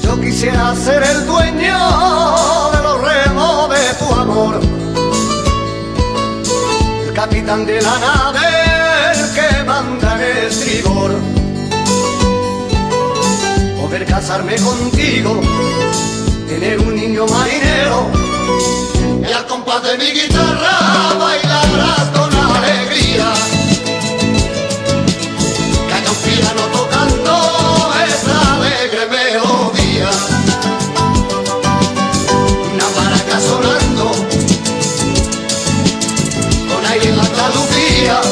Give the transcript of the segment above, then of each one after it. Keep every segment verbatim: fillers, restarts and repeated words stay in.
Yo quisiera ser el dueño de los remos de tu amor, el capitán de la nave, el que manda en el estribor. Poder casarme contigo, tener un niño marinero, y al compás de mi guitarra bailarás con alegría. Que haya un piano tocando esa alegre melodía, una maraca sonando con aire en la calufía.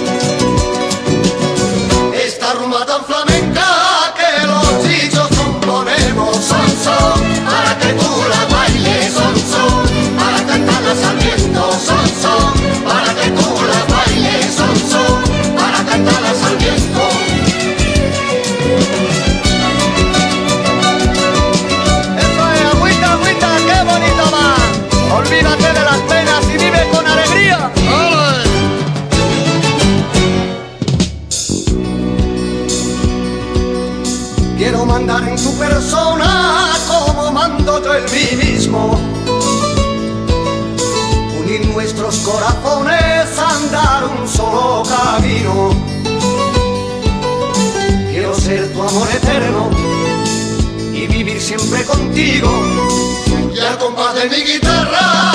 Esta rumba tan flamenca que los chicos componemos, son son para que tú la bailes, son son para cantarlas al viento, son son para que tú la bailes, son son para cantarlas al viento. Eso es, agüita, agüita, qué bonito va. Olvídate de las penas y vive con alegría. ¡Ole! Quiero mandar en tu persona como mando yo en mí mismo, unir nuestros corazones, andar un solo camino. Quiero ser tu amor eterno y vivir siempre contigo, y al compás de mi guitarra